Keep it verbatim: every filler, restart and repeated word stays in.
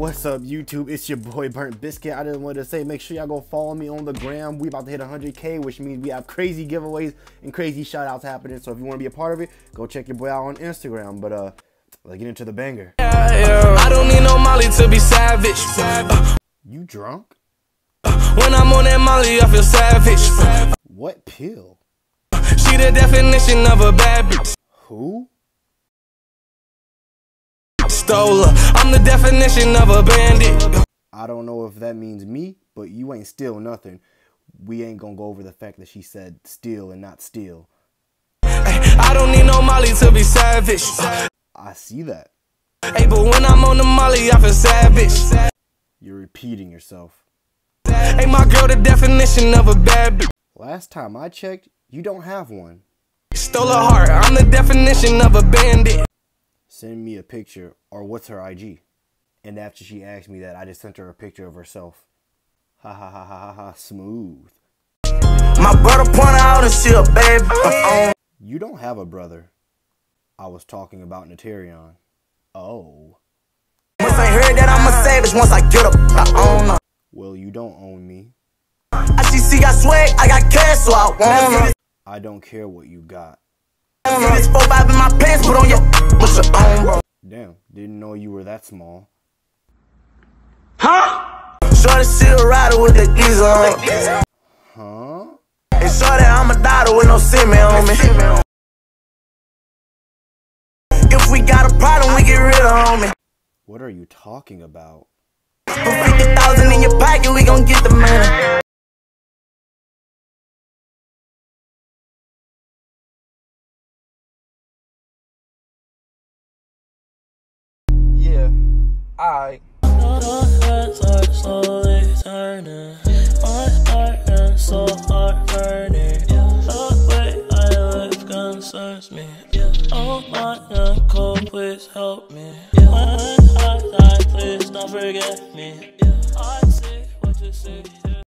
What's up, YouTube? It's your boy Burnt Biscuit. I just wanted to say, make sure y'all go follow me on the gram. We about to hit one hundred K, which means we have crazy giveaways and crazy shout outs happening. So if you want to be a part of it, go check your boy out on Instagram. But uh, let's get into the banger. Yeah, yeah. I don't need no Molly to be savage. Uh, you drunk? Uh, when I'm on that Molly, I feel savage. What pill? She the definition of a bad bitch. Who? Stole her. I'm the definition of a bandit. I don't know if that means me, but you ain't steal nothing. We ain't gonna go over the fact that she said steal and not steal. Hey, I don't need no Molly to be savage. I see that. Hey, but when I'm on the Molly, I feel savage. You're repeating yourself. Hey, my girl, the definition of a bad bitch. Last time I checked, you don't have one. Stole her heart. I'm the definition of a bandit. Send me a picture, or what's her I G? And after she asked me that, I just sent her a picture of herself. Ha ha ha ha ha ha, smooth. My brother pointed out and she a baby. You don't have a brother. I was talking about Natarion. Oh. Once I heard that I'm a savage, once I get up, I own her. Well, you don't own me. I see, see, got swag, I got cash, so I want her. I don't care what you got. This four five in my pants, put on your what's your own, bro. Damn, didn't know you were that small. Huh? Shorty, she a rider with the geezer on. Huh? And shorty, I'm a daughter with no semen on me. If we got a problem, we get rid of homie. What are you talking about? Put fifty thousand in your pocket, we gon' get the money. Yeah, alright. Your hands are slowly turning. My heart and soul are burning. The way I live concerns me. Oh my uncle, please help me. When I die, please don't forget me. I see what you see.